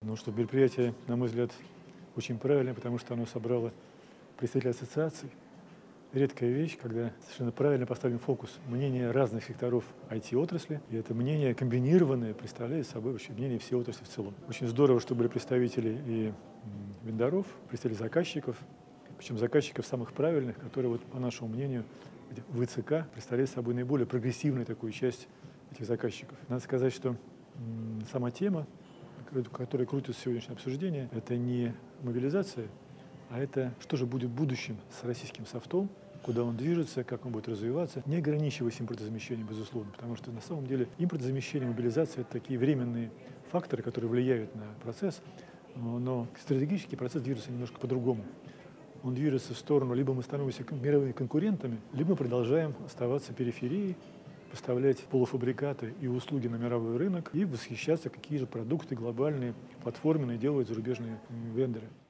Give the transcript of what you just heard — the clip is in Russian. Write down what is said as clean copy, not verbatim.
Ну что, мероприятие, на мой взгляд, очень правильное, потому что оно собрало представителей ассоциаций. Редкая вещь, когда совершенно правильно поставлен фокус мнения разных секторов IT-отрасли, и это мнение комбинированное представляет собой вообще мнение всей отрасли в целом. Очень здорово, что были представители и вендоров, представители заказчиков, причем заказчиков самых правильных, которые, вот, по нашему мнению, ВЦК представляет собой наиболее прогрессивную такую часть этих заказчиков. Надо сказать, что сама тема, которая крутится сегодняшнее обсуждение, это не мобилизация, а это что же будет в будущем с российским софтом, куда он движется, как он будет развиваться, не ограничиваясь импортозамещением, безусловно, потому что на самом деле импортозамещение, мобилизация – это такие временные факторы, которые влияют на процесс, но стратегический процесс движется немножко по-другому. Он движется в сторону, либо мы становимся мировыми конкурентами, либо мы продолжаем оставаться периферией, поставлять полуфабрикаты и услуги на мировой рынок и восхищаться, какие же продукты глобальные, платформенные делают зарубежные вендоры.